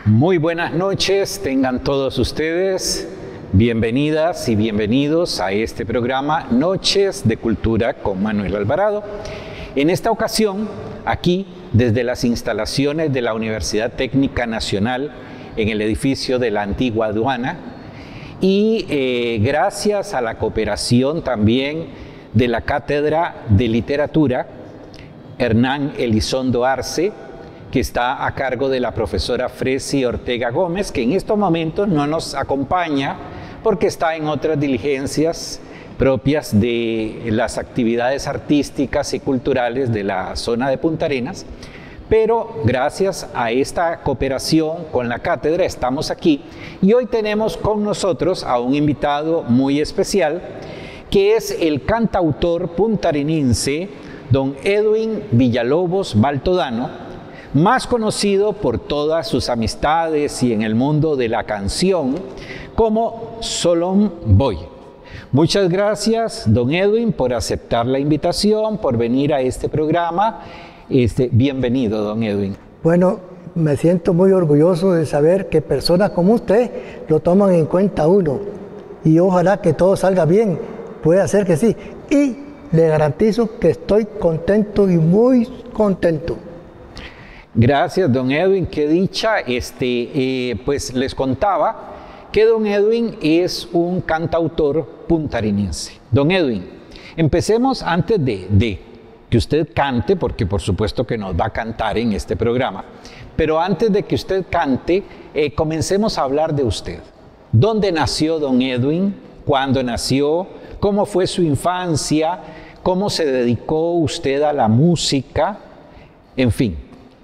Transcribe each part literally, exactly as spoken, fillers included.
Muy buenas noches, tengan todos ustedes bienvenidas y bienvenidos a este programa Noches de Cultura con Manuel Alvarado. En esta ocasión, aquí desde las instalaciones de la Universidad Técnica Nacional en el edificio de la antigua aduana y eh, gracias a la cooperación también de la Cátedra de Literatura Hernán Elizondo Arce, que está a cargo de la profesora Fresi Ortega Gómez, que en estos momentos no nos acompaña porque está en otras diligencias propias de las actividades artísticas y culturales de la zona de Punta Arenas, pero gracias a esta cooperación con la cátedra estamos aquí y hoy tenemos con nosotros a un invitado muy especial que es el cantautor puntarenense don Edwin Villalobos Baltodano, más conocido por todas sus amistades y en el mundo de la canción como Solón Boy. Muchas gracias, don Edwin, por aceptar la invitación, por venir a este programa. Este, bienvenido, don Edwin. Bueno, me siento muy orgulloso de saber que personas como usted lo toman en cuenta uno. Y ojalá que todo salga bien. Puede ser que sí. Y le garantizo que estoy contento y muy contento. Gracias, don Edwin, qué dicha. Este, eh, pues les contaba que don Edwin es un cantautor puntarenense. Don Edwin, empecemos antes de, de que usted cante, porque por supuesto que nos va a cantar en este programa, pero antes de que usted cante, eh, comencemos a hablar de usted. ¿Dónde nació don Edwin? ¿Cuándo nació? ¿Cómo fue su infancia? ¿Cómo se dedicó usted a la música? En fin.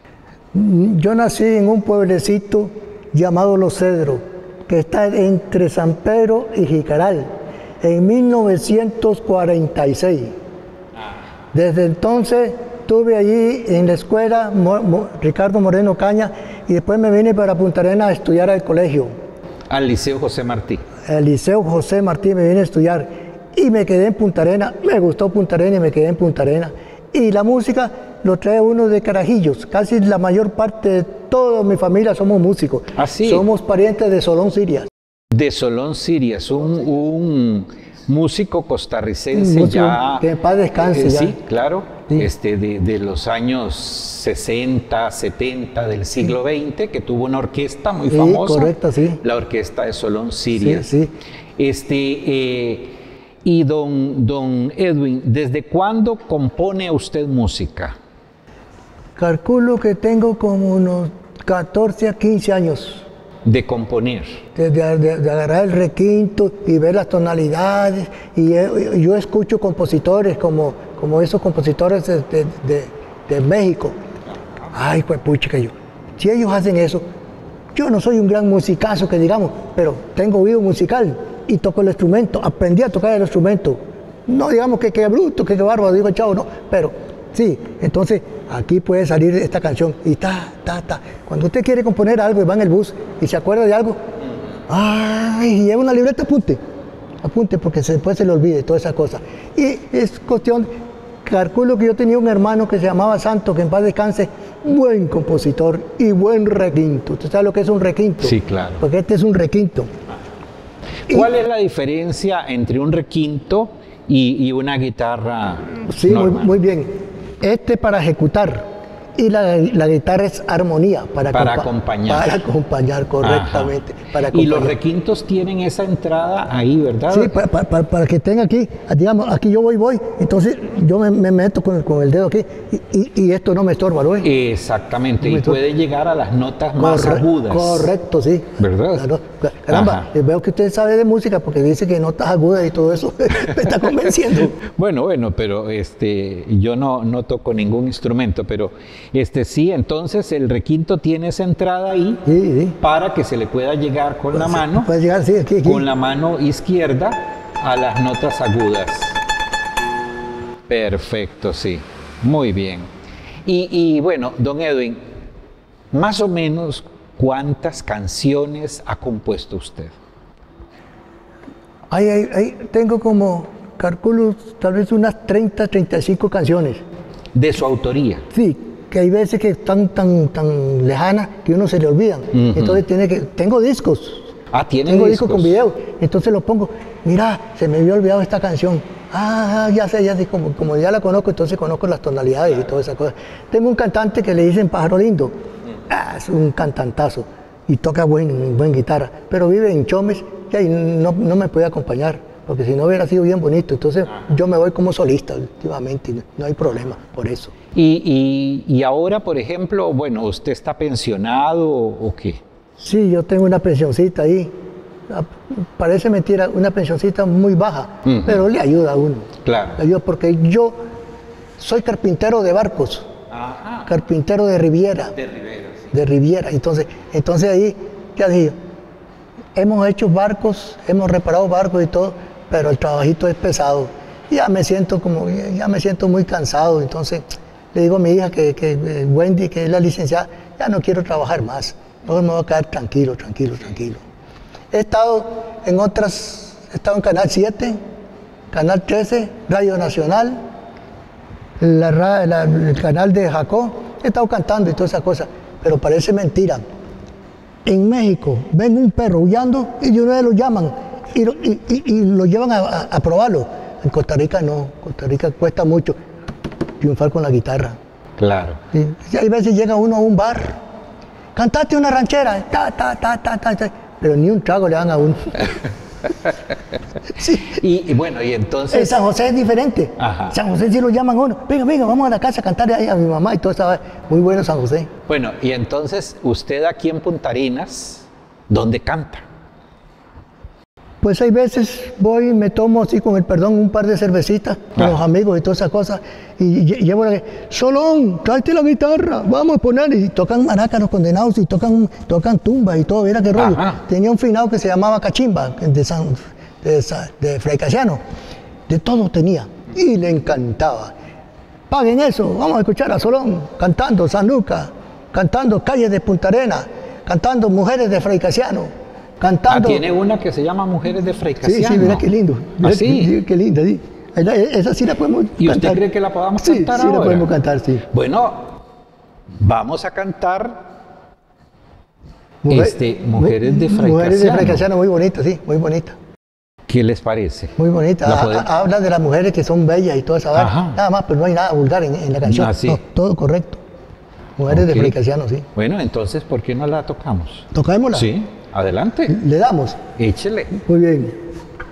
Yo nací en un pueblecito llamado Los Cedros, que está entre San Pedro y Jicaral, en mil novecientos cuarenta y seis. Desde entonces estuve allí en la escuela Mo, Mo, Ricardo Moreno Caña y después me vine para Punta Arenas a estudiar al colegio. Al Liceo José Martí. Al Liceo José Martí me vine a estudiar y me quedé en Punta Arenas. Me gustó Punta Arenas y me quedé en Punta Arenas. Y la música lo trae uno de Carajillos. Casi la mayor parte de toda mi familia somos músicos. ¿Ah, sí? Somos parientes de Solón Sirias. De Solón Sirias, un, un músico costarricense músico ya... Que en paz descanse eh, ya. Sí, claro. Sí. Este, de, de los años sesenta, setenta del siglo veinte, que tuvo una orquesta muy Sí, famosa. correcto, sí. La orquesta de Solón Sirias. Sí, sí. Este... Eh, Y don, don Edwin, ¿desde cuándo compone usted música? Calculo que tengo como unos catorce a quince años. De componer. De, de, de, de agarrar el requinto y ver las tonalidades. Y yo, yo escucho compositores como, como esos compositores de, de, de, de México. Ay, pues pucha que yo. Si ellos hacen eso, yo no soy un gran musicazo que digamos, pero tengo oído musical. Y toco el instrumento, aprendí a tocar el instrumento. No digamos que qué bruto, que qué bárbaro, digo chavo, no, pero sí, entonces aquí puede salir esta canción y ta, ta, ta. Cuando usted quiere componer algo y va en el bus y se acuerda de algo, ay, y lleva una libreta, apunte, apunte porque después se le olvide toda esa cosa. Y es cuestión, calculo que yo tenía un hermano que se llamaba Santo, que en paz descanse, buen compositor y buen requinto. ¿Usted sabe lo que es un requinto? Sí, claro. Porque este es un requinto. ¿Cuál es la diferencia entre un requinto y, y una guitarra Sí, muy, normal? muy bien. Este para ejecutar y la, la guitarra es armonía. Para, Para acompañar. Para acompañar correctamente. Para acompañar. Y los requintos tienen esa entrada ahí, ¿verdad? Sí, para, para, para que estén aquí, digamos, aquí yo voy, voy, entonces yo me, me meto con el, con el dedo aquí y, y, y esto no me estorba, ¿no? Exactamente, No y me estorba. Puede llegar a las notas más Corre, agudas. Correcto, sí. ¿Verdad? Claro. Caramba, Ajá. veo que usted sabe de música porque dice que notas agudas y todo eso me está convenciendo. Bueno, bueno, pero este, yo no, no toco ningún instrumento, pero este, sí, entonces el requinto tiene esa entrada ahí Sí, sí. para que se le pueda llegar con la mano, Puede llegar, sí, aquí, aquí. con la mano izquierda a las notas agudas. Perfecto, sí, muy bien. Y, y bueno, don Edwin, más o menos, ¿cuántas canciones ha compuesto usted? Ahí, ahí, ahí tengo como, calculo, tal vez unas treinta, treinta y cinco canciones. De su autoría. Sí, que hay veces que están tan, tan lejanas que uno se le olvidan. Uh-huh. Entonces tiene que, tengo discos. Ah, ¿tiene Tengo discos? discos con video. Entonces los pongo, mira, se me había olvidado esta canción. Ah, ya sé, ya sé, como, como ya la conozco, entonces conozco las tonalidades y todas esas cosas. Tengo un cantante que le dicen Pájaro Lindo. Ah, es un cantantazo y toca buen, buen guitarra, pero vive en Chomes y ahí no, no me puede acompañar, porque si no hubiera sido bien bonito. Entonces yo me voy como solista últimamente, no, no hay problema por eso. Y, y, y ahora, por ejemplo, bueno, ¿usted está pensionado o, o qué? Sí, yo tengo una pensioncita ahí. Parece mentira, una pensioncita muy baja, uh-huh. pero le ayuda a uno. Claro. Le ayuda porque yo soy carpintero de barcos, Ajá. carpintero de Riviera. De Riviera, sí. De Riviera. Entonces, entonces ahí, ya digo, hemos hecho barcos, hemos reparado barcos y todo, pero el trabajito es pesado. Ya me siento como, ya me siento muy cansado. Entonces, le digo a mi hija, que, que Wendy, que es la licenciada, ya no quiero trabajar más. No me voy a quedar tranquilo, tranquilo, tranquilo. He estado en otras, he estado en Canal siete, Canal trece, Radio Nacional, la, la, el canal de Jacó. He estado cantando y todas esas cosas, pero parece mentira. En México ven un perro aullando y de una vez lo llaman y lo, y, y, y lo llevan a, a, a probarlo. En Costa Rica no, Costa Rica cuesta mucho triunfar con la guitarra. Claro. Y, y hay veces llega uno a un bar, cantaste una ranchera, ta, ta, ta, ta, ta, ta, pero ni un trago le dan a uno. Sí. y, y bueno, y entonces... En San José es diferente. Ajá. San José sí lo llaman a uno. Venga, venga, vamos a la casa a cantarle ahí a mi mamá y todo eso. Muy bueno San José. Bueno, y entonces usted aquí en Punta Arenas, ¿dónde canta? Pues hay veces voy y me tomo así con el perdón un par de cervecitas con ah. los amigos y todas esas cosas y llevo la... Solón, tráete la guitarra, vamos a poner, y tocan maracas los condenados y tocan, tocan tumbas y todo, mira qué rollo. Ajá. Tenía un finado que se llamaba Cachimba, de, San, de, de Fray Casiano, de todo tenía y le encantaba. Paguen eso, vamos a escuchar a Solón cantando San Lucas, cantando Calles de Punta Arenas, cantando Mujeres de Fray Casiano. Cantando. Ah, tiene una que se llama Mujeres de Fray Casiano. Sí, sí, mira qué lindo. Mira, ¿Ah, sí? sí, qué linda, sí. Esa sí la podemos ¿Y cantar. usted cree que la podamos sí, cantar sí, ahora? Sí, la podemos cantar, sí. Bueno, vamos a cantar Mujer, este, Mujeres de Fray Mujeres Casiano. de Fray Casiano, muy bonita, sí, muy bonita. ¿Qué les parece? Muy bonita. Ha, habla de las mujeres que son bellas y toda esa vaina. Nada más, pero no hay nada vulgar en, en la canción. Ah, ¿sí? No, todo correcto. Mujeres okay. de Fray Casiano, sí. Bueno, entonces, ¿por qué no la tocamos? ¿Tocámosla? Sí, adelante. ¿Le damos? Échele. Muy bien.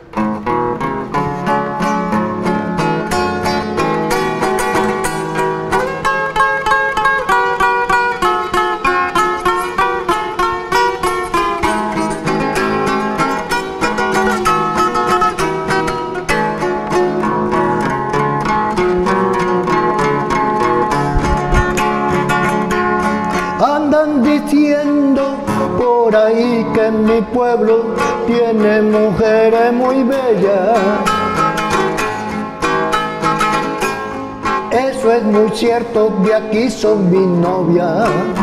Andan diciendo por ahí que mi pueblo tiene mujeres muy bellas. Eso es muy cierto, de aquí son mi novia.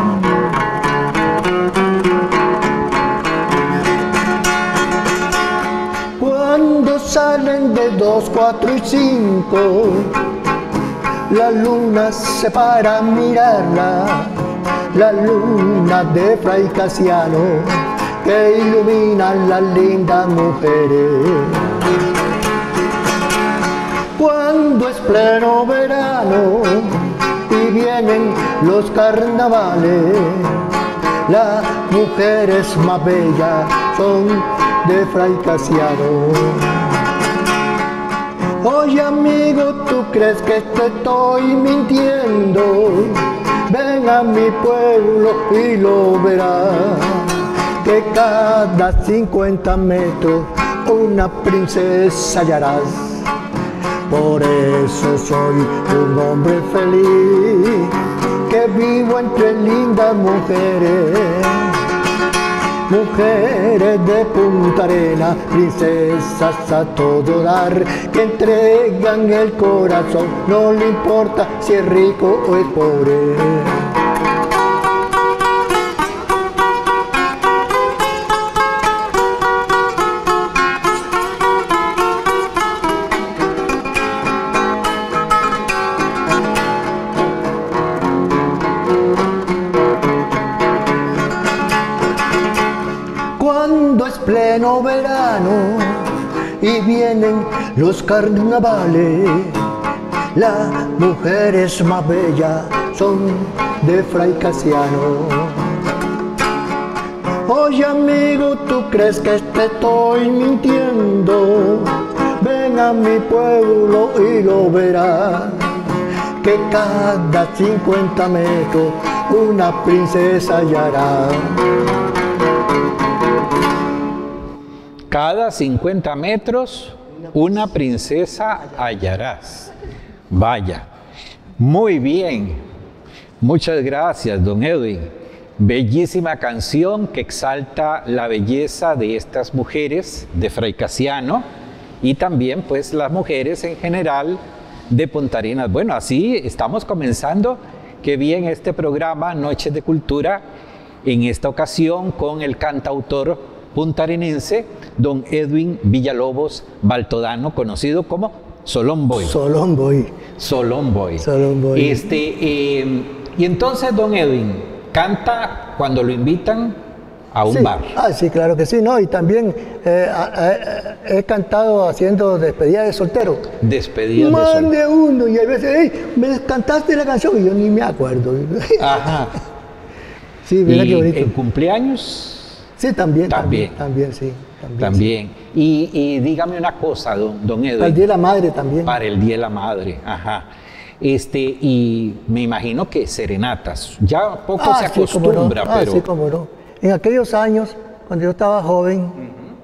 Cuando salen de dos, cuatro y cinco, la luna se para a mirarla. La luna de Fray Casiano que ilumina las lindas mujeres. Cuando es pleno verano y vienen los carnavales, las mujeres más bellas son de Fray Casiano. Oye amigo, ¿tú crees que te estoy mintiendo? Ven a mi pueblo y lo verás, que cada cincuenta metros una princesa hallarás. Por eso soy un hombre feliz, que vivo entre lindas mujeres. Mujeres de Punta Arenas, princesas a todo dar, que entregan el corazón, no le importa si es rico o es pobre. pleno verano y vienen los carnavales. Las mujeres más bellas son de Fray Casiano. Oye amigo, ¿tú crees que te estoy mintiendo? Ven a mi pueblo y lo verás, que cada cincuenta metros una princesa hallará. Cada cincuenta metros una princesa hallarás. Vaya, muy bien. Muchas gracias, don Edwin. Bellísima canción que exalta la belleza de estas mujeres de Fray Casiano y también pues las mujeres en general de Punta Arenas. Bueno, así estamos comenzando. Qué bien este programa Noches de Cultura, en esta ocasión con el cantautor puntarenense don Edwin Villalobos Baltodano, conocido como Solón Boy. Solón Boy. Solón Boy. Solón Boy. Este, eh, y entonces don Edwin canta cuando lo invitan a un sí. bar. Ah, sí, claro que sí, ¿no? Y también eh, he, he cantado haciendo despedida de soltero. Despedida de Más soltero. de uno, y a veces, hey, me cantaste la canción y yo ni me acuerdo. Ajá. Sí, mira ¿Y qué bonito. en cumpleaños? Sí, también, También. también, también, sí. También. También. Y, y dígame una cosa, don, don Edwin. Para el Día de la Madre también. Para el Día de la Madre, ajá. Este, y me imagino que serenatas. Ya poco Ah, se sí, cómo acostumbra, no. Ah, pero... sí, cómo no. En aquellos años, cuando yo estaba joven, uh-huh.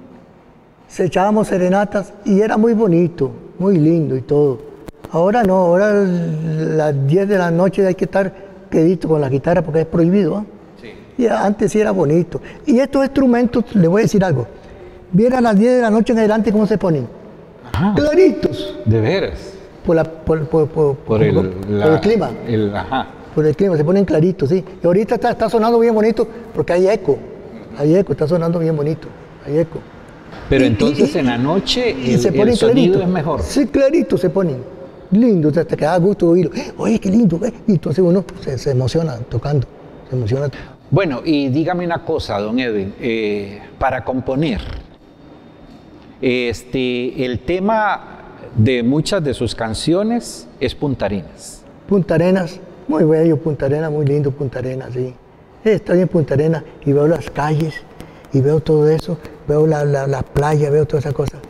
se echábamos serenatas y era muy bonito, muy lindo y todo. Ahora no, ahora a las diez de la noche hay que estar quedito con la guitarra porque es prohibido, ¿eh? Sí. Y antes sí era bonito. Y estos instrumentos, les voy a decir algo. Vieran a las diez de la noche en adelante cómo se ponen. Ajá. Claritos. De veras. Por, la, por, por, por, por, el, por, la, por el clima. El, ajá. Por el clima, se ponen claritos, sí. Y ahorita está, está sonando bien bonito porque hay eco. Hay eco, está sonando bien bonito. Hay eco. Pero y, entonces y, en la noche y el, se ponen el sonido clarito. es mejor. Sí, clarito se ponen. Lindo, o sea, te queda gusto oírlo. Oye, qué lindo. ¿eh? Y entonces uno se, se emociona tocando. Se emociona. Bueno, y dígame una cosa, don Edwin. Eh, para componer, este, el tema de muchas de sus canciones es Punta Arenas. Punta Arenas, muy bello Punta Arenas, muy lindo Punta Arenas, sí. Estoy en Punta Arenas y veo las calles y veo todo eso, veo la, la, la playa, veo todas esas cosas.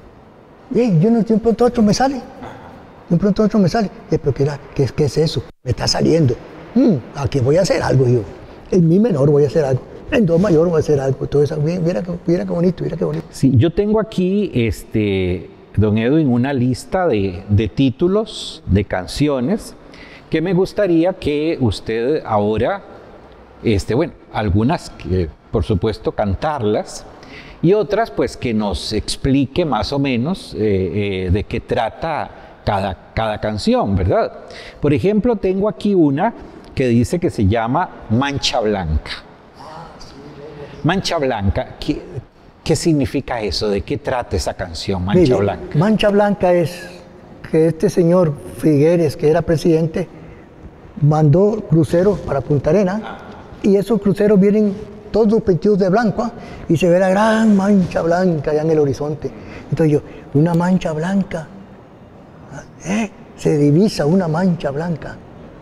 Y yo no, de un pronto a otro me sale, de un pronto a otro me sale. Y pero ¿qué, qué, ¿qué es eso? Me está saliendo. Hmm, aquí voy a hacer algo yo. En mi menor voy a hacer algo. En do mayor voy a hacer algo. Todo eso. Mira, mira qué bonito, mira qué bonito. Sí, yo tengo aquí, este, don Edwin, una lista de, de títulos de canciones que me gustaría que usted ahora, este, bueno, algunas que por supuesto cantarlas y otras pues que nos explique más o menos eh, eh, de qué trata cada, cada canción, ¿verdad? Por ejemplo, tengo aquí una que dice que se llama Mancha Blanca. Mancha Blanca, ¿qué, qué significa eso? ¿De qué trata esa canción, Mancha Mire, Blanca? Mancha Blanca es que este señor Figueres, que era presidente, mandó cruceros para Punta Arenas y esos cruceros vienen todos vestidos de blanco, ¿eh? Y se ve la gran mancha blanca allá en el horizonte. Entonces yo, una mancha blanca, ¿eh? Se divisa una mancha blanca.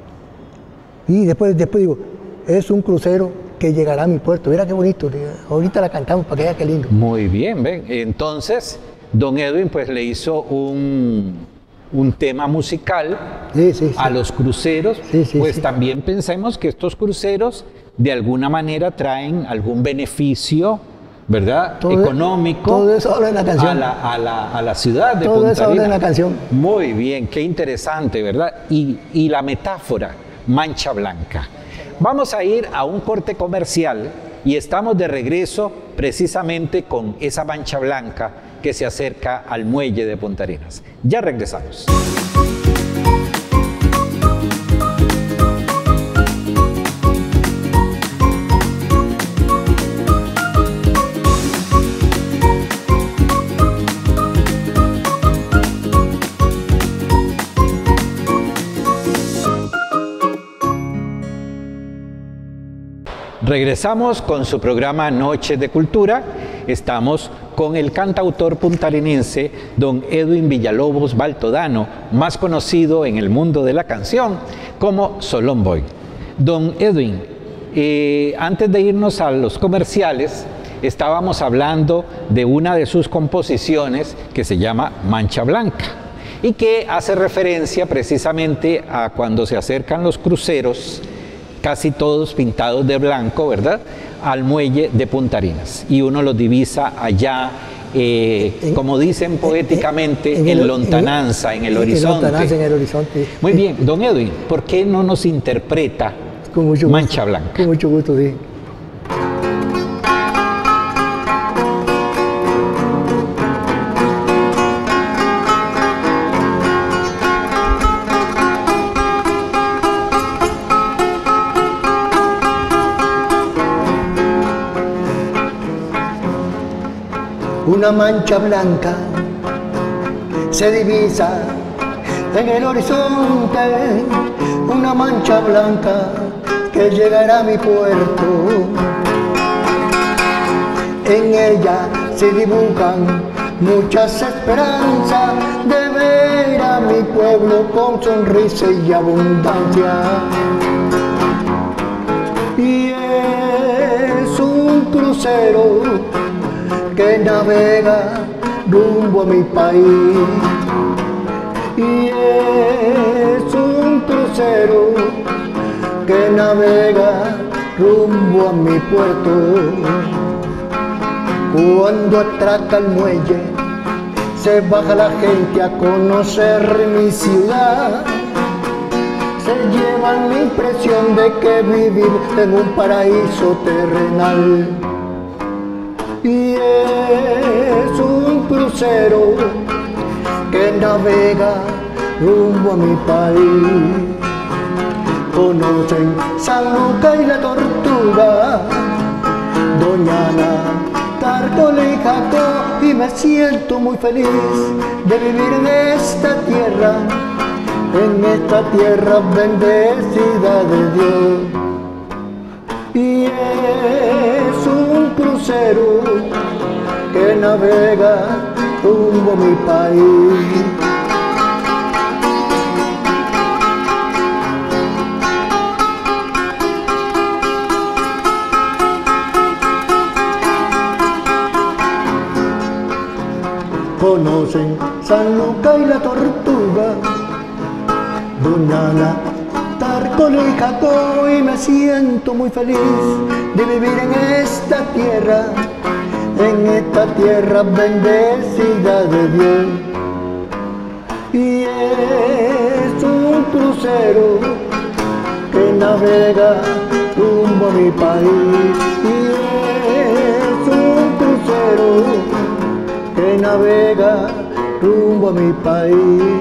Y después, después digo, es un crucero que llegará a mi puerto. Mira qué bonito, ahorita la cantamos para que vea qué lindo. Muy bien, ven. Entonces, don Edwin pues le hizo un, un tema musical sí, sí, sí. a los cruceros. Sí, sí, pues sí. también pensemos que estos cruceros de alguna manera traen algún beneficio, ¿verdad? Todo, económico. Todo eso habla en la canción. A la, a la, a la ciudad de todo Punta eso habla en Arenas. la canción. Muy bien, qué interesante, ¿verdad? Y, y la metáfora, Mancha Blanca. Vamos a ir a un corte comercial y estamos de regreso precisamente con esa mancha blanca que se acerca al muelle de Punta Arenas. Ya regresamos. Regresamos con su programa Noches de Cultura. Estamos con el cantautor puntarenense don Edwin Villalobos Baltodano, más conocido en el mundo de la canción como Solón Boy. Don Edwin, eh, antes de irnos a los comerciales, estábamos hablando de una de sus composiciones que se llama Mancha Blanca y que hace referencia precisamente a cuando se acercan los cruceros, casi todos pintados de blanco, ¿verdad?, al muelle de Punta Arenas, y uno los divisa allá, eh, en, como dicen poéticamente, en, en, en el, lontananza, en, en el horizonte. En lontananza, en el horizonte. Muy bien, don Edwin, ¿por qué no nos interpreta con mucho Mancha gusto, Blanca? Con mucho gusto, sí. Una mancha blanca se divisa en el horizonte, una mancha blanca que llegará a mi puerto. En ella se dibujan muchas esperanzas de ver a mi pueblo con sonrisa y abundancia. Y es un crucero que navega rumbo a mi país, y es un crucero que navega rumbo a mi puerto. Cuando atraca el muelle, se baja la gente a conocer mi ciudad, se llevan la impresión de que vivir en un paraíso terrenal. Y es un crucero que navega rumbo a mi país. Conocen San Lucas y la Tortuga, Doña Ana, Tárcoles y Jacó, y me siento muy feliz de vivir en esta tierra, en esta tierra bendecida de Dios. Y es un crucero que navega rumbo a mi país. Conocen San Lucas y la Tortuga, Doña Ana, Tárcoles y Jacó, y me siento muy feliz de vivir en esta tierra, en esta tierra bendecida de Dios. Y es un crucero que navega rumbo a mi país. Y es un crucero que navega rumbo a mi país.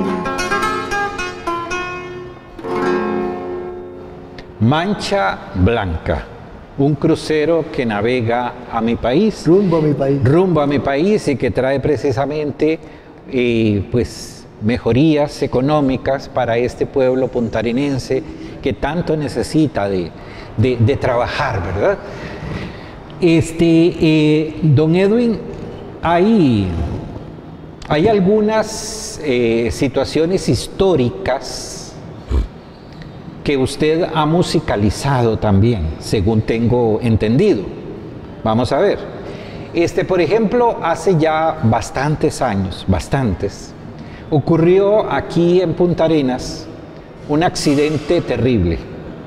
Mancha Blanca, un crucero que navega a mi país. Rumbo a mi país. Rumbo a mi país, y que trae precisamente eh, pues, mejorías económicas para este pueblo puntarenense que tanto necesita de, de, de trabajar, ¿verdad? Este, eh, don Edwin, hay, hay algunas eh, situaciones históricas que usted ha musicalizado también, según tengo entendido. Vamos a ver. Este, por ejemplo, hace ya bastantes años, bastantes, ocurrió aquí en Punta Arenas un accidente terrible.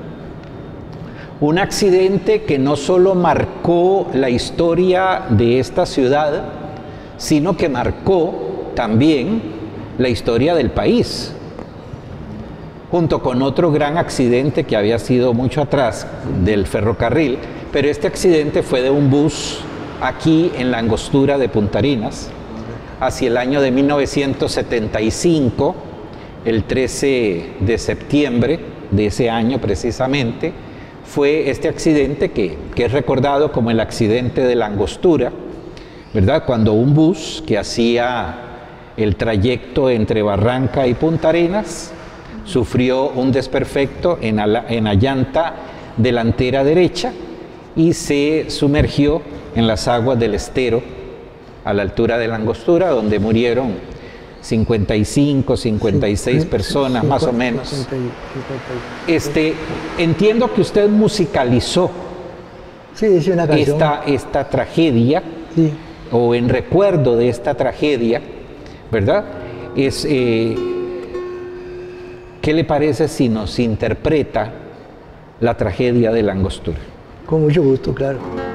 Un accidente que no solo marcó la historia de esta ciudad, sino que marcó también la historia del país, junto con otro gran accidente que había sido mucho atrás del ferrocarril, pero este accidente fue de un bus aquí en la angostura de Punta Arenas, hacia el año de mil novecientos setenta y cinco, el trece de septiembre de ese año precisamente, fue este accidente que, que es recordado como el accidente de la angostura, ¿verdad? Cuando un bus que hacía el trayecto entre Barranca y Punta Arenas sufrió un desperfecto en la, en la llanta delantera derecha, y se sumergió en las aguas del estero a la altura de la Angostura, donde murieron cincuenta y cinco, cincuenta y seis personas más o menos. Este, entiendo que usted musicalizó sí, hice una canción. Esta, esta tragedia, sí. o en recuerdo de esta tragedia, ¿verdad? Es, eh, ¿qué le parece si nos interpreta la tragedia de la Angostura? Con mucho gusto, claro.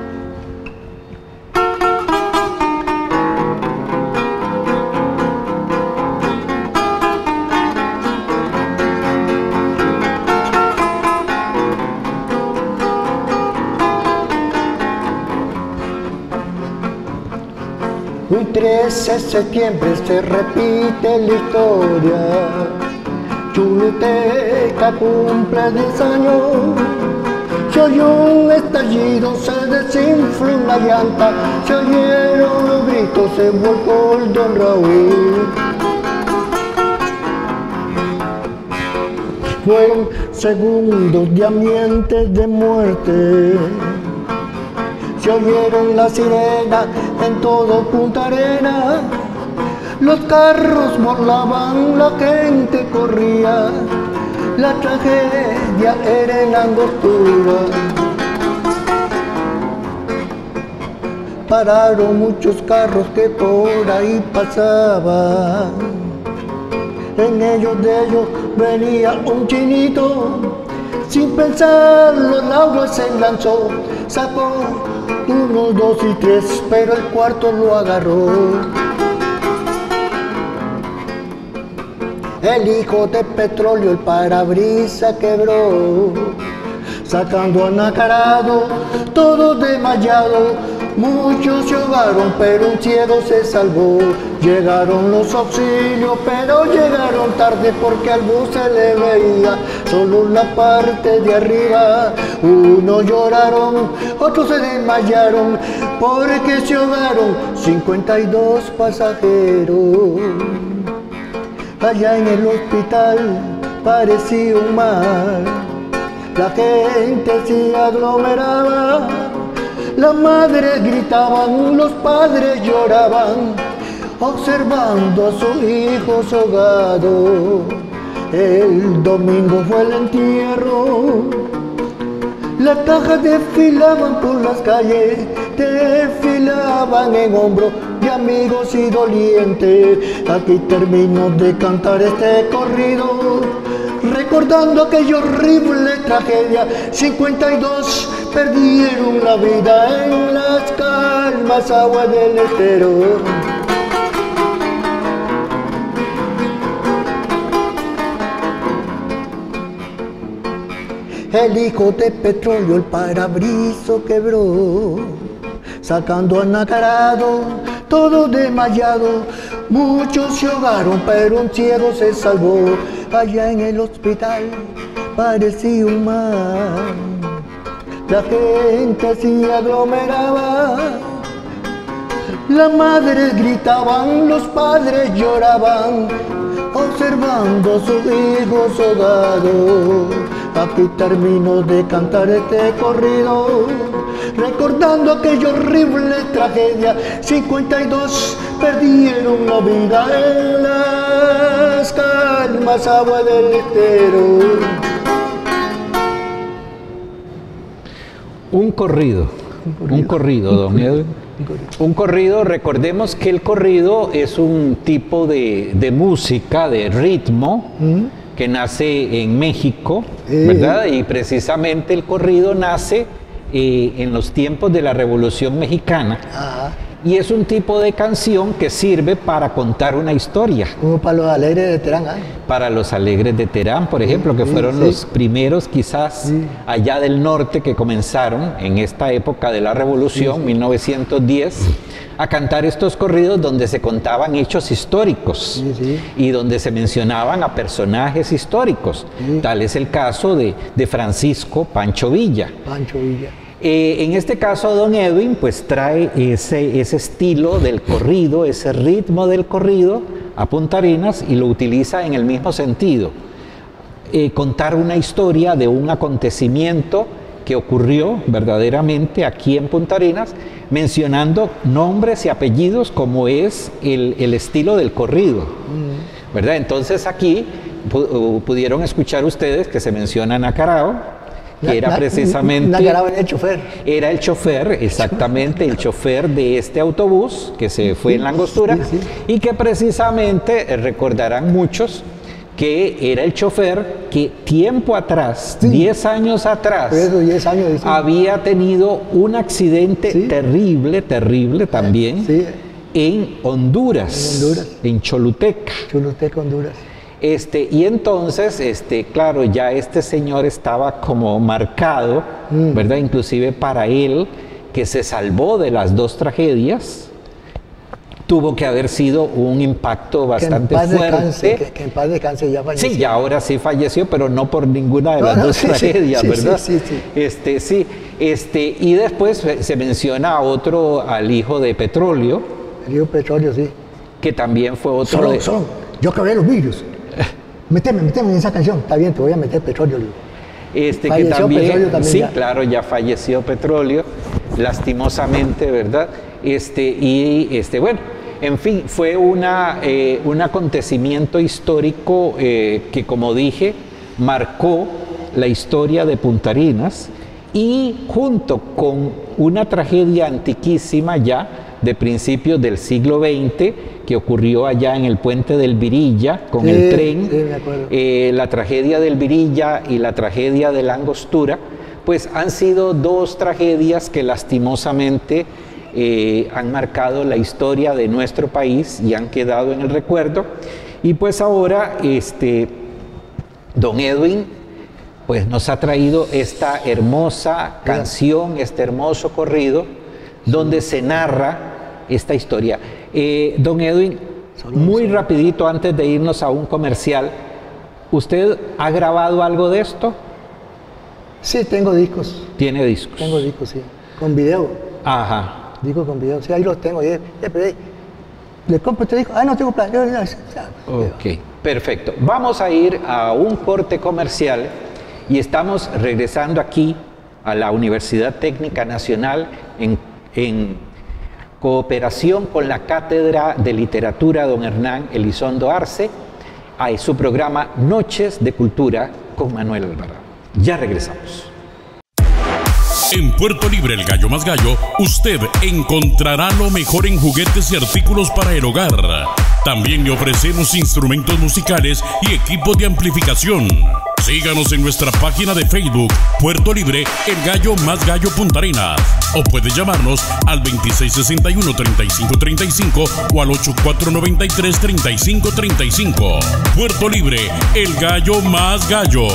Un trece de septiembre se repite la historia. Choluteca cumple diez años. Se oyó un estallido, se desinfló una llanta, se oyeron los gritos, se volcó el don Raúl. Fueron segundos de ambientes de muerte. Se oyeron las sirenas en todo Punta Arenas. Los carros volaban, la gente corría. La tragedia era en Angostura. Pararon muchos carros que por ahí pasaban. En ellos de ellos venía un chinito. Sin pensarlo el agua se lanzó. Sacó uno, dos y tres, pero el cuarto lo agarró. El hijo de petróleo, el parabrisas quebró, sacando a Nacarado, todos desmayados. Muchos se ahogaron, pero un ciego se salvó. Llegaron los auxilios, pero llegaron tarde porque al bus se le veía solo la parte de arriba. Unos lloraron, otros se desmayaron, porque se ahogaron cincuenta y dos pasajeros. Allá en el hospital parecía un mar, la gente se aglomeraba, las madres gritaban, los padres lloraban, observando a sus hijos ahogados. El domingo fue el entierro, las cajas desfilaban por las calles, desfilaban en hombros de amigos y dolientes. Aquí termino de cantar este corrido, recordando aquella horrible tragedia. cincuenta y dos perdieron la vida en las calmas aguas del estero. El hijo de petróleo, el parabrisas quebró, sacando a Nacarado, todo desmayado. Muchos se ahogaron, pero un ciego se salvó. Allá en el hospital parecía un mar, la gente se aglomeraba, las madres gritaban, los padres lloraban, observando a sus hijos ahogados. Aquí termino de cantar este corrido, recordando aquella horrible tragedia. cincuenta y dos perdieron la vida en las calmas aguas del estero. Un corrido, un corrido, un corrido don Edwin. Un corrido, recordemos que el corrido es un tipo de, de música, de ritmo, ¿Mm? que nace en México, eh. ¿verdad? Y precisamente el corrido nace eh, en los tiempos de la Revolución Mexicana. Ajá. Y es un tipo de canción que sirve para contar una historia. Como para los alegres de Terán. ¿eh? Para los alegres de Terán, por ejemplo, sí, que fueron sí. los primeros quizás sí. allá del norte que comenzaron en esta época de la Revolución, sí, sí. mil novecientos diez, a cantar estos corridos donde se contaban hechos históricos sí, sí. y donde se mencionaban a personajes históricos. Sí. Tal es el caso de, de Francisco Pancho Villa. Pancho Villa. Eh, en este caso, don Edwin, pues trae ese, ese estilo del corrido, ese ritmo del corrido a Punta Arenas y lo utiliza en el mismo sentido. Eh, contar una historia de un acontecimiento que ocurrió verdaderamente aquí en Punta Arenas, mencionando nombres y apellidos como es el, el estilo del corrido, mm. ¿verdad? Entonces aquí pu pudieron escuchar ustedes que se menciona Nacarao, que na, era na, precisamente... Nacarao era el chofer. Era el chofer, exactamente, el chofer de este autobús que se fue sí, en la Angostura, sí, sí. y que precisamente eh, recordarán muchos que era el chofer que tiempo atrás, diez sí. años atrás, eso, diez años, sí. había tenido un accidente sí. terrible, terrible también, sí. en Honduras, en Honduras, en Choluteca. Choluteca, Honduras. Este, y entonces, este, claro, ya este señor estaba como marcado, mm. ¿verdad? Inclusive para él, que se salvó de las dos tragedias, tuvo que haber sido un impacto bastante que en paz fuerte. Descanse, que, que en paz descanse, ya falleció. Sí, ya ahora sí falleció, pero no por ninguna de no, las no, dos sí, tragedias, sí, ¿verdad? Sí, sí, sí. Este, sí, este, y después se menciona a otro, al hijo de Petróleo. El hijo de Petróleo, sí. Que también fue otro Solo, de... solo. Yo acabé los vidrios. Méteme, méteme en esa canción. Está bien, te voy a meter Petróleo. Este, que también, también, sí, ya. claro, ya falleció Petróleo, lastimosamente, ¿verdad? Este, y, este, bueno, en fin, fue una, eh, un acontecimiento histórico eh, que, como dije, marcó la historia de Punta Arenas y junto con una tragedia antiquísima ya de principios del siglo veinte que ocurrió allá en el puente del Virilla con sí, el tren, sí, me acuerdo. Eh, la tragedia del Virilla y la tragedia de la Angostura, pues han sido dos tragedias que lastimosamente eh, han marcado la historia de nuestro país y han quedado en el recuerdo. Y pues ahora este, don Edwin pues nos ha traído esta hermosa canción, este hermoso corrido, donde se narra esta historia. Eh, don Edwin, muy rapidito antes de irnos a un comercial, ¿usted ha grabado algo de esto? Sí, tengo discos. ¿Tiene discos? Tengo discos, sí. Con video. Ajá. Discos con video, sí, ahí los tengo. Eh, eh, pero, eh, ¿le compro este disco? Ah, no tengo plan. Ok, perfecto. Vamos a ir a un corte comercial y estamos regresando aquí a la Universidad Técnica Nacional en, en cooperación con la Cátedra de Literatura Don Hernán Elizondo Arce, a su programa Noches de Cultura con Manuel Alvarado. Ya regresamos. En Puerto Libre, el Gallo Más Gallo, usted encontrará lo mejor en juguetes y artículos para el hogar. También le ofrecemos instrumentos musicales y equipos de amplificación. Síganos en nuestra página de Facebook, Puerto Libre, el Gallo Más Gallo Punta Arenas. O puede llamarnos al veintiséis sesenta y uno, treinta y cinco treinta y cinco o al ochenta y cuatro noventa y tres, treinta y cinco treinta y cinco. Puerto Libre, el Gallo Más Gallo.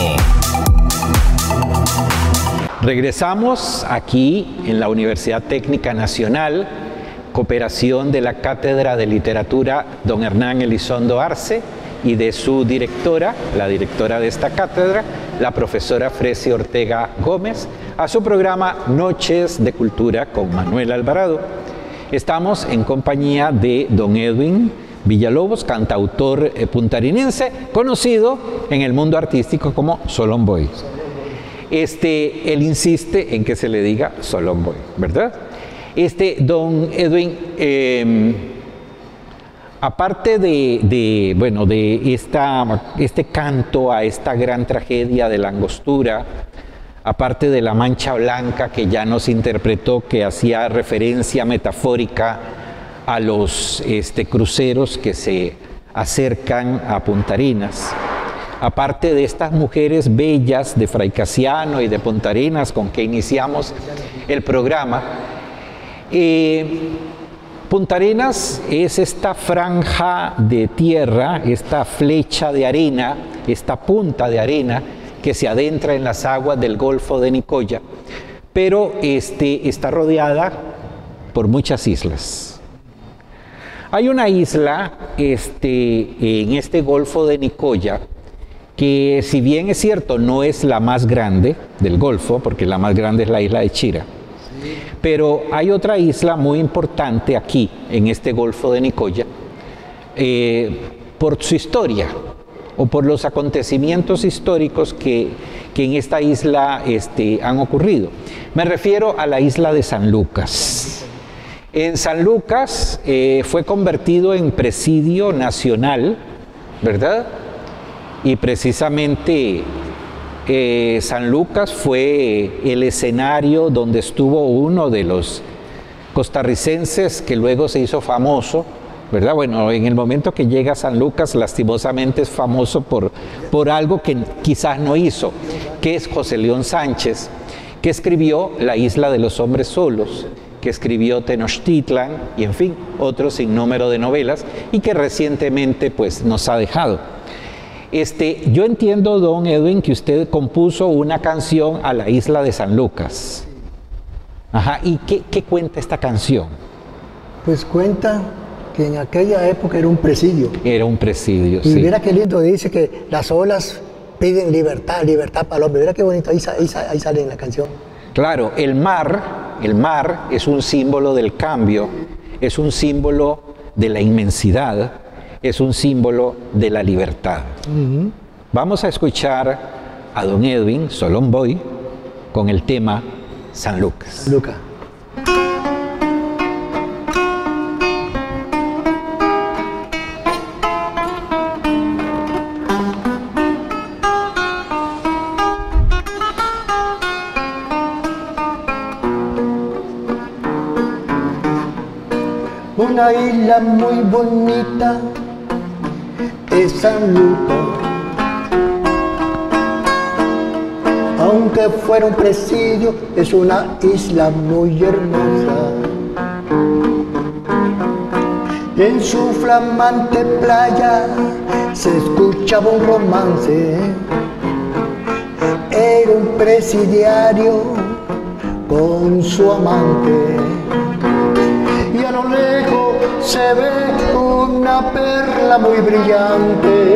Regresamos aquí en la Universidad Técnica Nacional, cooperación de la Cátedra de Literatura Don Hernán Elizondo Arce y de su directora, la directora de esta cátedra, la profesora Fresia Ortega Gómez, a su programa Noches de Cultura con Manuel Alvarado. Estamos en compañía de don Edwin Villalobos, cantautor puntarinense, conocido en el mundo artístico como Solón Boy. Este, él insiste en que se le diga Solón Boy, ¿verdad? Este, don Edwin, eh, aparte de, de, bueno, de esta, este canto a esta gran tragedia de la Angostura, aparte de la mancha blanca que ya nos interpretó, que hacía referencia metafórica a los este, cruceros que se acercan a Punta Arenas, aparte de estas mujeres bellas de Fray Casiano y de Punta Arenas con que iniciamos el programa, eh, Punta Arenas es esta franja de tierra, esta flecha de arena, esta punta de arena que se adentra en las aguas del Golfo de Nicoya, pero este, está rodeada por muchas islas. Hay una isla este, en este Golfo de Nicoya que, si bien es cierto, no es la más grande del Golfo, porque la más grande es la isla de Chira, pero hay otra isla muy importante aquí, en este Golfo de Nicoya, eh, por su historia, o por los acontecimientos históricos que, que en esta isla este, han ocurrido. Me refiero a la isla de San Lucas. En San Lucas eh, fue convertido en presidio nacional, ¿verdad? Y precisamente eh, San Lucas fue el escenario donde estuvo uno de los costarricenses que luego se hizo famoso, ¿verdad? Bueno, en el momento que llega a San Lucas, lastimosamente es famoso por, por algo que quizás no hizo, que es José León Sánchez, que escribió La isla de los hombres solos, que escribió Tenochtitlan y, en fin, otro sinnúmero de novelas, y que recientemente pues, nos ha dejado. Este, yo entiendo, don Edwin, que usted compuso una canción a la isla de San Lucas. Ajá, ¿y qué, qué cuenta esta canción? Pues cuenta que en aquella época era un presidio. Era un presidio, y sí. Y mira qué lindo, dice que las olas piden libertad, libertad para el hombre. Mira qué bonito, ahí, ahí, ahí sale en la canción. Claro, el mar, el mar es un símbolo del cambio, es un símbolo de la inmensidad, es un símbolo de la libertad. Uh-huh. Vamos a escuchar a don Edwin Solomboy con el tema San Lucas. Lucas. Una isla muy bonita es San Lucas, aunque fuera un presidio, es una isla muy hermosa. En su flamante playa se escuchaba un romance, era un presidiario con su amante. Y a lo lejos se ve una perla muy brillante.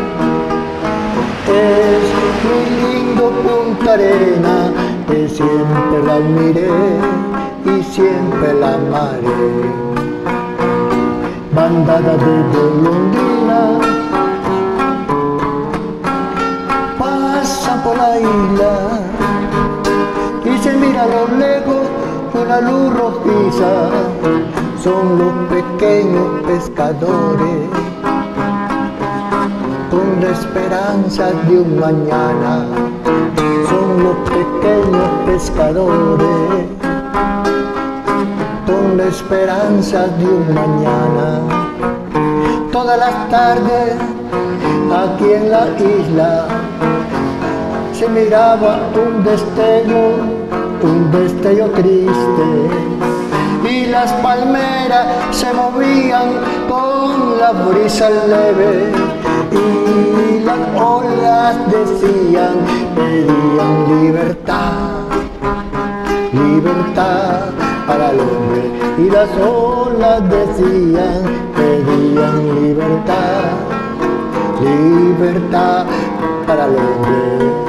Es muy lindo Punta Arena, que siempre la miré y siempre la amaré. Bandada de golondrinas pasa por la isla y se mira a lo lejos una luz rojiza. Son los pequeños pescadores con la esperanza de un mañana. Son los pequeños pescadores con la esperanza de un mañana. Todas las tardes aquí en la isla se miraba un destello, un destello triste, y las palmeras se movían con la brisa leve, y las olas decían, pedían libertad, libertad para el hombre, y las olas decían, pedían libertad, libertad para el hombre.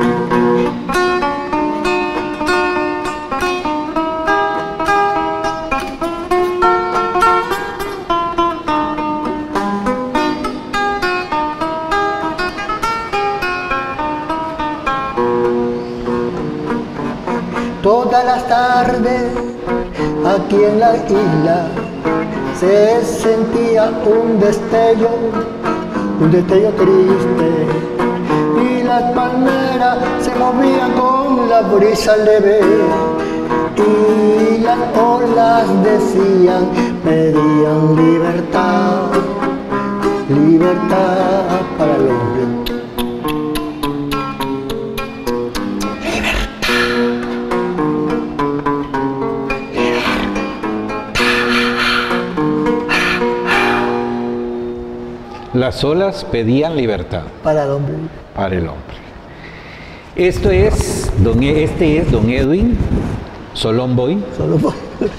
Todas las tardes aquí en la isla se sentía un destello, un destello triste, y las palmeras se movían con la brisa leve, y las olas decían, pedían libertad, libertad para el hombre. Las olas pedían libertad. Para el hombre. Para el hombre. Esto es, don, este es don Edwin Solomboy. Solomboy.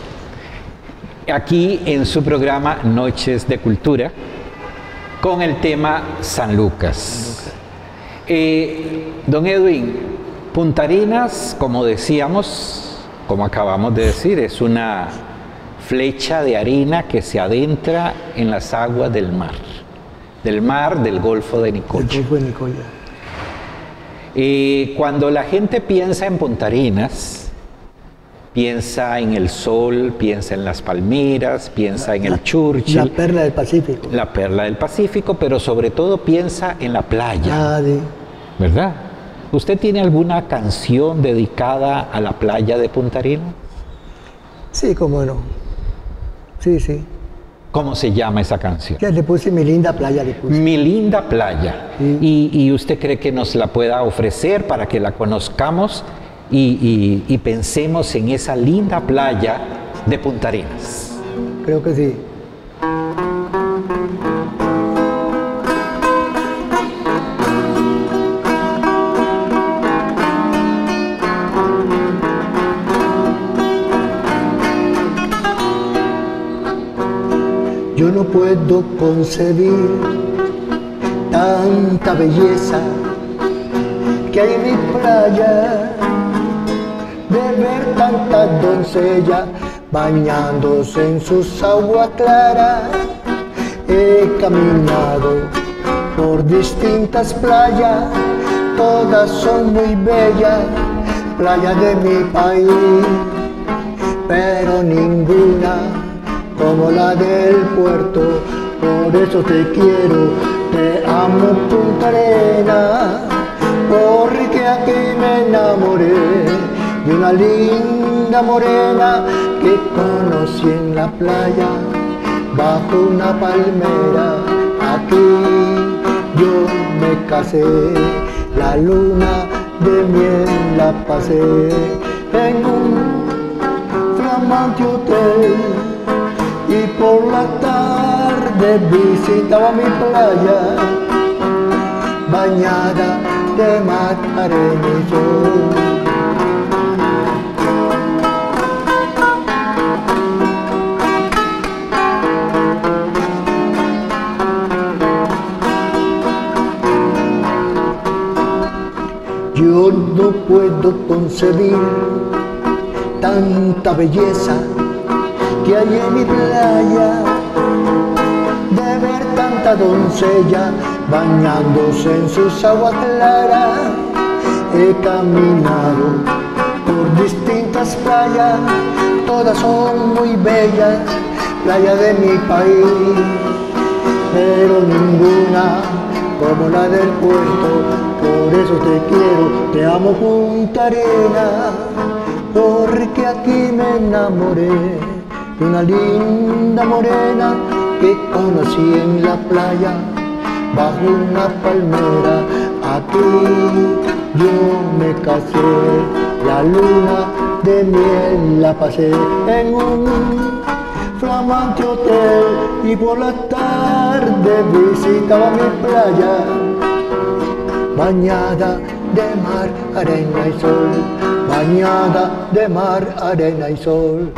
Aquí en su programa Noches de Cultura, con el tema San Lucas. Eh, don Edwin, Punta Arenas, como decíamos, como acabamos de decir, es una flecha de arena que se adentra en las aguas del mar. del mar del Golfo de Nicoya. El Golfo de Nicoya. Eh, cuando la gente piensa en Punta Arenas, piensa en el sol, piensa en las palmeras, piensa en el Churchill. La perla del Pacífico. La perla del Pacífico, pero sobre todo piensa en la playa. Ah, sí. ¿Verdad? ¿Usted tiene alguna canción dedicada a la playa de Punta Arenas? Sí, cómo no. Sí, sí. ¿Cómo se llama esa canción? Ya le puse Mi linda playa, le puse. Mi linda playa. Sí. ¿Y, y usted cree que nos la pueda ofrecer para que la conozcamos y, y, y pensemos en esa linda playa de Punta Arenas? Creo que sí. Yo no puedo concebir tanta belleza que hay en mi playa, de ver tantas doncellas bañándose en sus aguas claras. He caminado por distintas playas, todas son muy bellas, playas de mi país, pero ninguna como la del puerto. Por eso te quiero, te amo Punta Arenas, porque aquí me enamoré de una linda morena que conocí en la playa bajo una palmera. Aquí yo me casé, la luna de miel la pasé en un flamante hotel, y por la tarde visitaba mi playa bañada de mar, arena y sol. Yo no puedo concebir tanta belleza que hay en mi playa, de ver tanta doncella bañándose en sus aguas claras. He caminado por distintas playas, todas son muy bellas, playas de mi país, pero ninguna como la del puerto. Por eso te quiero, te amo Punta Arenas, porque aquí me enamoré de una linda morena que conocí en la playa bajo una palmera. Aquí yo me casé, la luna de miel la pasé en un flamante hotel, y por la tarde visitaba mi playa bañada de mar, arena y sol, bañada de mar, arena y sol.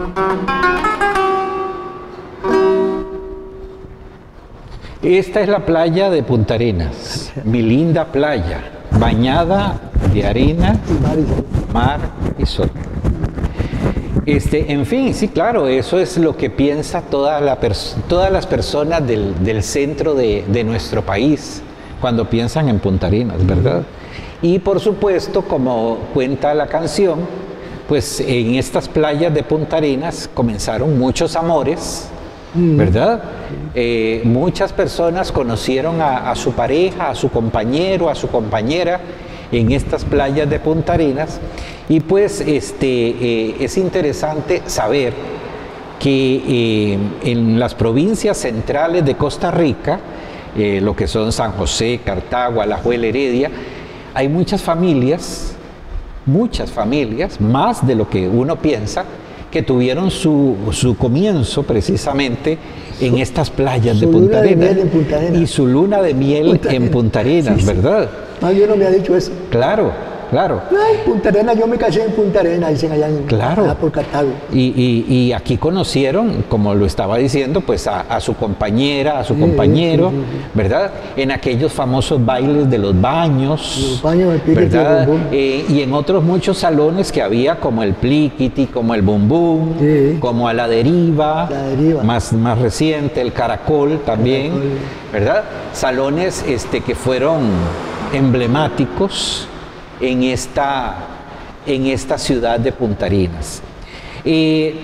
Esta es la playa de Punta Arenas, mi linda playa, bañada de arena, mar y sol. Este, en fin, sí, claro, eso es lo que piensa toda la todas las personas del, del centro de, de nuestro país cuando piensan en Punta Arenas, ¿verdad? Y por supuesto, como cuenta la canción, pues en estas playas de Punta Arenas comenzaron muchos amores, ¿verdad? Eh, muchas personas conocieron a, a su pareja, a su compañero, a su compañera en estas playas de Punta Arenas, y pues este, eh, es interesante saber que eh, en las provincias centrales de Costa Rica, eh, lo que son San José, Cartago, Alajuela, Heredia, hay muchas familias, muchas familias, más de lo que uno piensa, que tuvieron su, su comienzo precisamente en estas playas de Punta Arenas, en Punta Arenas y su luna de miel Punta en Punta Arenas, sí, sí. ¿verdad? Nadie no me ha dicho eso. Claro, claro. Ay, Punta Arenas, yo me casé en Punta Arenas, dicen allá, en, Claro. allá por Cartago. Y, y- y aquí conocieron, como lo estaba diciendo, pues a, a su compañera, a su Sí, compañero, sí, sí, sí. ¿verdad? En aquellos famosos bailes de los baños, Los baños del Pliquiti, ¿verdad? el Bum Bum. Eh, y en otros muchos salones que había, como el Pliquiti, como el Bum Bum, Sí. como a la Deriva, La Deriva. Más, más reciente, el Caracol también, Caracol. ¿verdad? Salones este, que fueron emblemáticos en esta, en esta ciudad de Punta Arenas. Eh,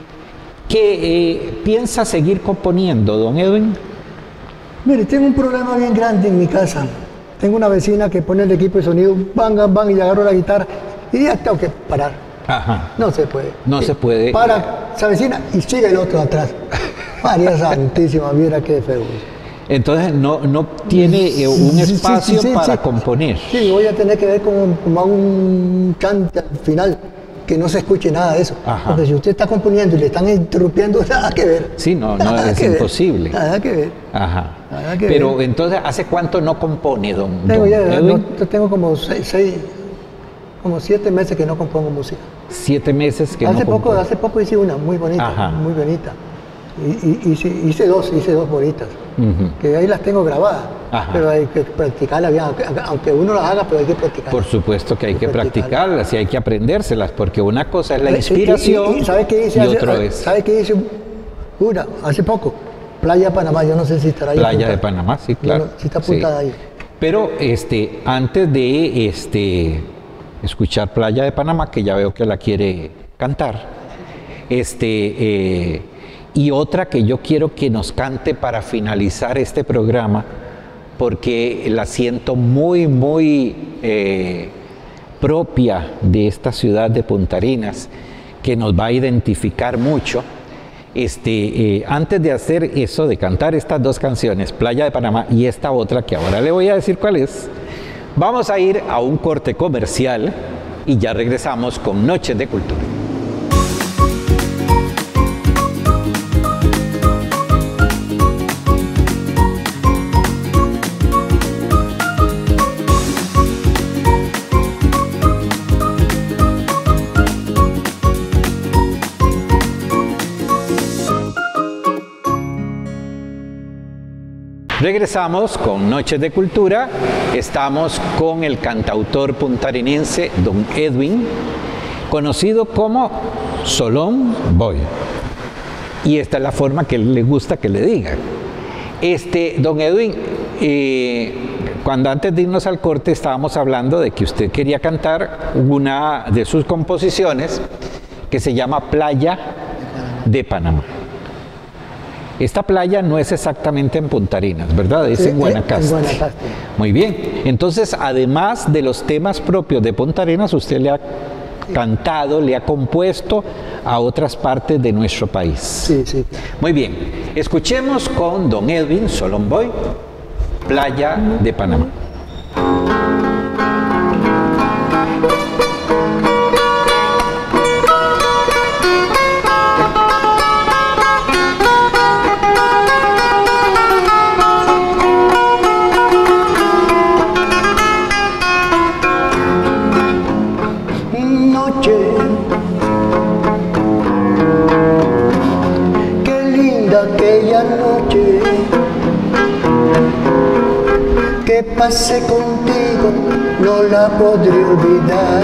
¿Qué eh, piensa seguir componiendo, don Edwin? Mire, tengo un problema bien grande en mi casa. Tengo una vecina que pone el equipo de sonido, bang, bang, bang, y agarro la guitarra y ya tengo que parar. Ajá. No se puede. No Y se puede. Para esa vecina y sigue el otro atrás. María Santísima, mira qué feo. Entonces no, no tiene eh, un Sí, sí, espacio sí, sí, para sí. componer. Sí, voy a tener que ver como, como un chante al final, que no se escuche nada de eso. Ajá. Porque si usted está componiendo y le están interrumpiendo, nada que ver. Sí, no, no, Nada es que ver. imposible. Nada que ver. Ajá. Nada que Pero ver. entonces, ¿hace cuánto no compone, don, Tengo, don ya, Edwin? no, tengo como seis, seis, como siete meses que no compongo música. Siete meses que hace no poco, compone. hace poco hice una muy bonita, Ajá. muy bonita. Y, y- hice, hice dos, hice dos bonitas, Ujú. que ahí las tengo grabadas. Ajá. Pero hay que practicarlas bien, aunque, aunque uno las haga, pero hay que practicarlas. Por supuesto que hay que practicarlas y hay que aprendérselas, porque una cosa es la Y- y- inspiración y- y ¿sabe qué hice y hace- otro es ¿Sabe qué hice? Una, hace poco. Playa Panamá, yo no sé si estará ahí. Playa apuntada. de Panamá, sí, No, claro. no, sí está Sí. apuntada ahí. Pero este, antes de este, escuchar Playa de Panamá, que ya veo que la quiere cantar, este, eh, y otra que yo quiero que nos cante para finalizar este programa, porque la siento muy, muy eh, propia de esta ciudad de Punta Arenas, que nos va a identificar mucho. Este, eh, antes de hacer eso, de cantar estas dos canciones, Playa de Panamá y esta otra, que ahora le voy a decir cuál es, vamos a ir a un corte comercial y ya regresamos con Noches de Cultura. Regresamos con Noches de Cultura. Estamos con el cantautor puntarenense don Edwin, conocido como Solón Boy. Y esta es la forma que le gusta que le digan. Este, don Edwin, eh, cuando antes de irnos al corte estábamos hablando de que usted quería cantar una de sus composiciones que se llama Playa de Panamá. Esta playa no es exactamente en Punta Arenas, ¿verdad? Es Sí, en eh, Guanacaste. en Guanacaste. Muy bien. Entonces, además de los temas propios de Punta Arenas, usted le ha cantado, le ha compuesto a otras partes de nuestro país. Sí, sí. Muy bien. Escuchemos con don Edwin Solón Boy, Playa de Panamá. Noche, qué linda aquella noche que pasé contigo, no la podré olvidar.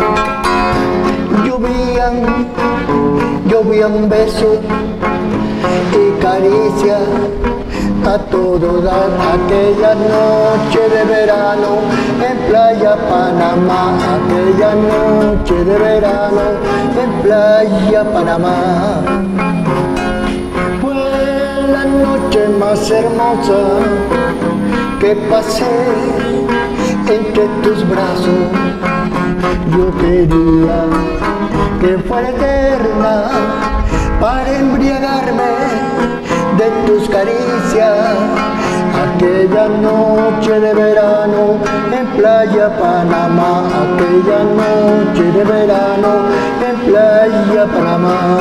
Llovían, llovían besos y caricias a todo dar aquella noche de verano en Playa Panamá, aquella noche de verano en Playa Panamá. Fue la noche más hermosa que pasé entre tus brazos. Yo quería que fuera eterna para embriagarme de tus caricias, aquella noche de verano en Playa Panamá, aquella noche de verano en Playa Panamá.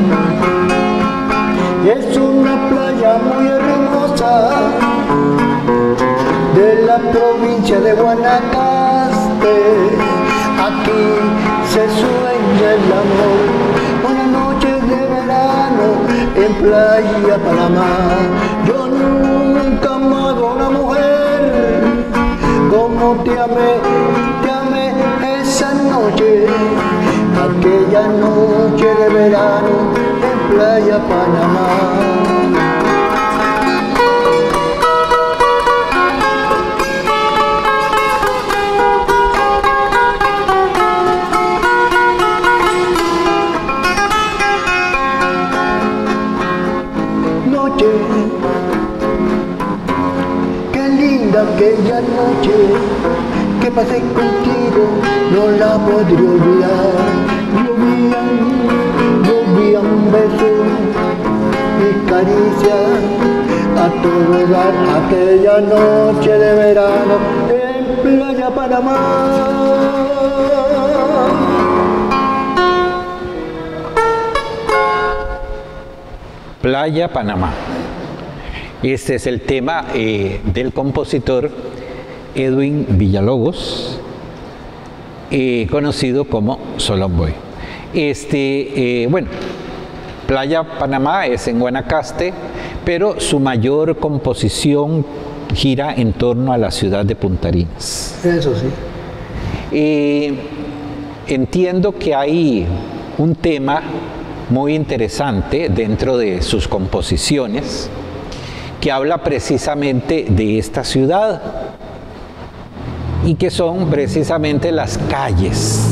Es una playa muy hermosa de la provincia de Guanacaste, aquí se sueña el amor. Una noche de verano en Playa Panamá. Yo nunca amado a una mujer como te amé, te amé esa noche, aquella noche de verano en Playa Panamá. Qué linda aquella noche que pasé contigo, no la podré olvidar. Llovían, llovían besos y caricias a todo dar aquella noche de verano en Playa Panamá. Playa Panamá. Este es el tema eh, del compositor Edwin Villalobos, eh, conocido como Solón Boy. Este, eh, bueno, Playa Panamá es en Guanacaste, pero su mayor composición gira en torno a la ciudad de Punta Arenas. Eso sí. Eh, entiendo que hay un tema muy interesante dentro de sus composiciones que habla precisamente de esta ciudad y que son precisamente las calles,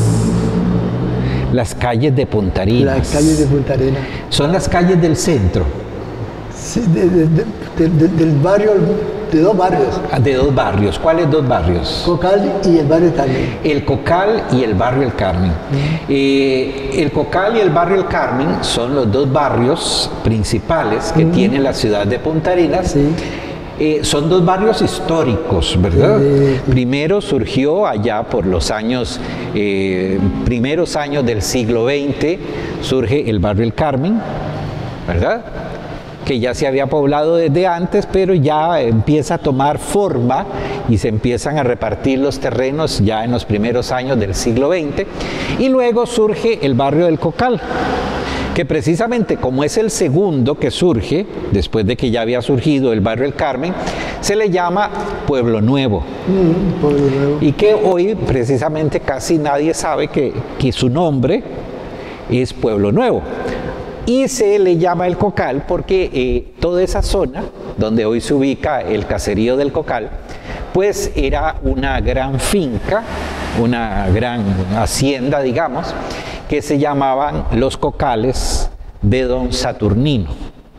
las calles de Punta Arenas. Las calles de Punta Arenas. Son las calles del centro. Sí, de, de, de, de, del barrio, de dos barrios. De dos barrios. ¿Cuáles dos barrios? Cocal y el barrio El Carmen. El Cocal y el barrio El Carmen. Uh-huh. eh, el Cocal y el barrio El Carmen son los dos barrios principales que uh-huh. tiene la ciudad de Punta Arenas. Sí. Eh, son dos barrios históricos, ¿verdad? Sí, sí. Primero surgió allá por los años, eh, primeros años del siglo veinte, surge el barrio El Carmen, ¿verdad? Que ya se había poblado desde antes, pero ya empieza a tomar forma y se empiezan a repartir los terrenos ya en los primeros años del siglo veinte. Y luego surge el barrio del Cocal, que precisamente como es el segundo que surge, después de que ya había surgido el barrio El Carmen, se le llama Pueblo Nuevo. Mm, Pueblo Nuevo. Y que hoy precisamente casi nadie sabe que, que su nombre es Pueblo Nuevo. Y se le llama el Cocal porque eh, toda esa zona donde hoy se ubica el caserío del Cocal, pues era una gran finca, una gran hacienda, digamos, que se llamaban Los Cocales de Don Saturnino.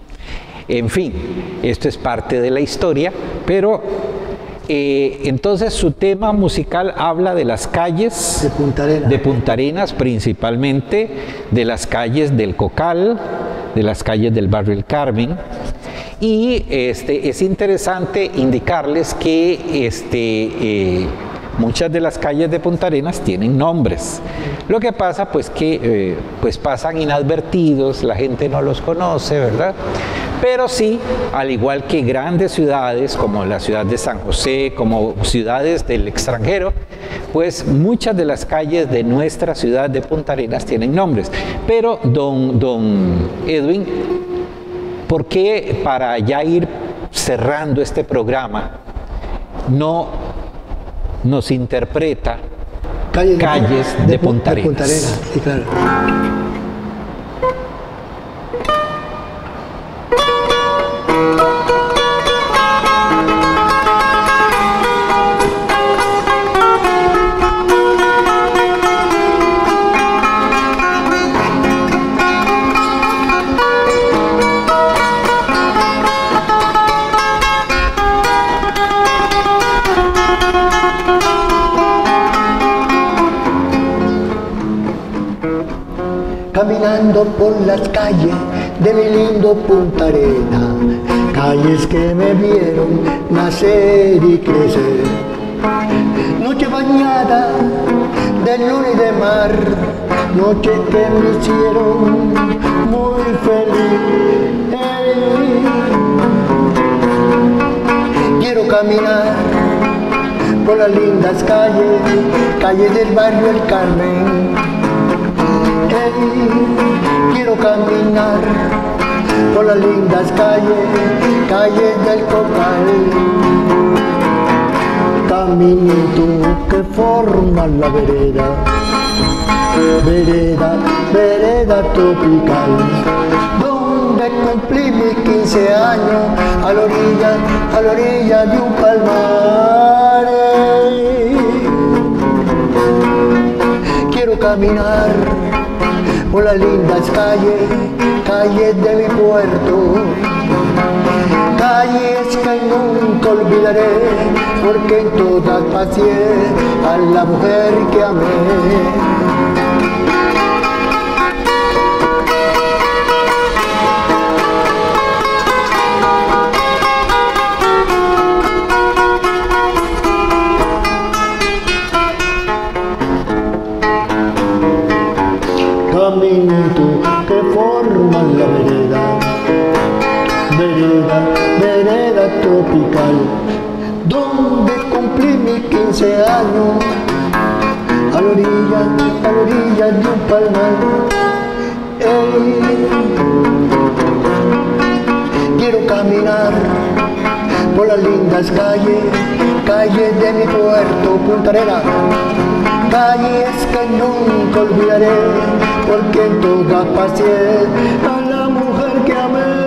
En fin, esto es parte de la historia, pero eh, entonces su tema musical habla de las calles de Punta Arenas. de Punta Arenas, principalmente de las calles del Cocal, de las calles del barrio El Carmen. Y este, es interesante indicarles que este, eh, muchas de las calles de Punta Arenas tienen nombres. Lo que pasa pues que eh, pues pasan inadvertidos, la gente no los conoce, ¿verdad? Pero sí, al igual que grandes ciudades como la ciudad de San José, como ciudades del extranjero, pues muchas de las calles de nuestra ciudad de Punta Arenas tienen nombres. Pero don, don Edwin, ¿por qué para ya ir cerrando este programa no nos interpreta calles de, calles de, de Punta Arenas? De Punta Arenas, sí, claro. Caminando por las calles de mi lindo Punta Arenas, calles que me vieron nacer y crecer. Noche bañada de luna y de mar, noche que me hicieron muy feliz. Hey. Quiero caminar por las lindas calles, calles del barrio El Carmen. Hey, quiero caminar por las lindas calles, calles del Cocal. Caminito que forman la vereda, vereda, vereda tropical, donde cumplí mis quince años, a la orilla, a la orilla de un palmar. Quiero caminar por las lindas calles, calles de mi puerto, calles que nunca olvidaré, porque en todas pasé a la mujer que amé. Caminito que forman la vereda, vereda, vereda tropical, donde cumplí mis quince años, a la orilla, a la orilla de un palmar. Hey, quiero caminar por las lindas calles, calles de mi puerto, Punta Arenas, calles que nunca olvidaré, porque en todas pasé a la mujer que amé.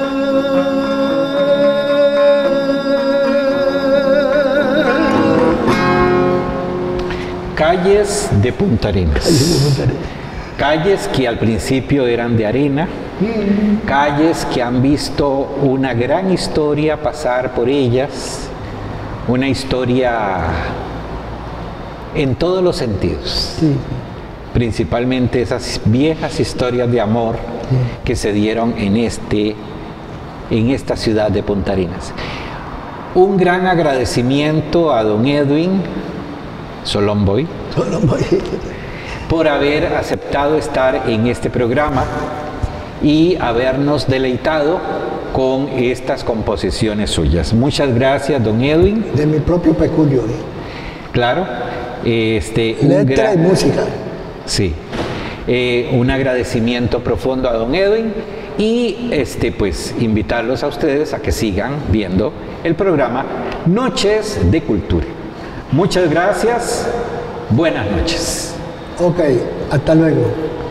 Calles de Punta Arenas. Calles que al principio eran de arena, calles que han visto una gran historia pasar por ellas, una historia en todos los sentidos, sí. Principalmente esas viejas historias de amor, sí, que se dieron en, este, en esta ciudad de Punta Arenas. Un gran agradecimiento a don Edwin Solomboy, Solomboy. por haber aceptado estar en este programa y habernos deleitado con estas composiciones suyas. Muchas gracias, don Edwin. De mi propio peculio. ¿eh? Claro. Este, Letra y música. Sí. Eh, un agradecimiento profundo a don Edwin y este, pues, invitarlos a ustedes a que sigan viendo el programa Noches de Cultura. Muchas gracias. Buenas noches. Ok, hasta luego.